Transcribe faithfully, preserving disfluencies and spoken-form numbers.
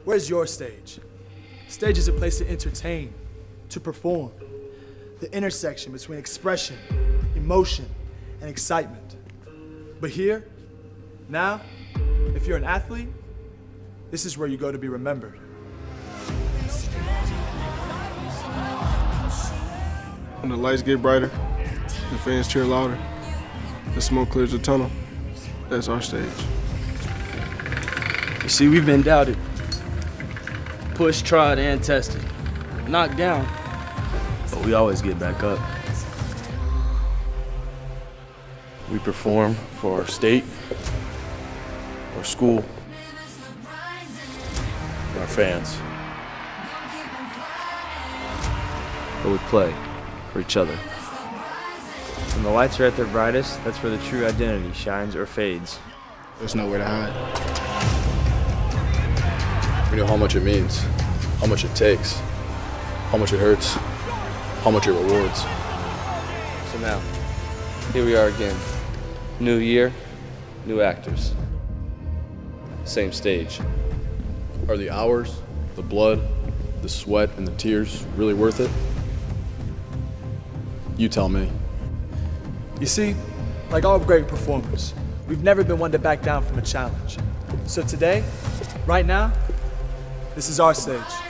Where's your stage? Stage is a place to entertain, to perform. The intersection between expression, emotion, and excitement. But here, now, if you're an athlete, this is where you go to be remembered. When the lights get brighter, the fans cheer louder, the smoke clears the tunnel, that's our stage. You see, we've been doubted, pushed, tried, and tested, knocked down, but we always get back up. We perform for our state, our school, and our fans. But we play for each other. When the lights are at their brightest, that's where the true identity shines or fades. There's nowhere to hide. We know how much it means, how much it takes, how much it hurts, how much it rewards. So now, here we are again. New year, new actors. Same stage. Are the hours, the blood, the sweat, and the tears really worth it? You tell me. You see, like all great performers, we've never been one to back down from a challenge. So today, right now, this is our stage.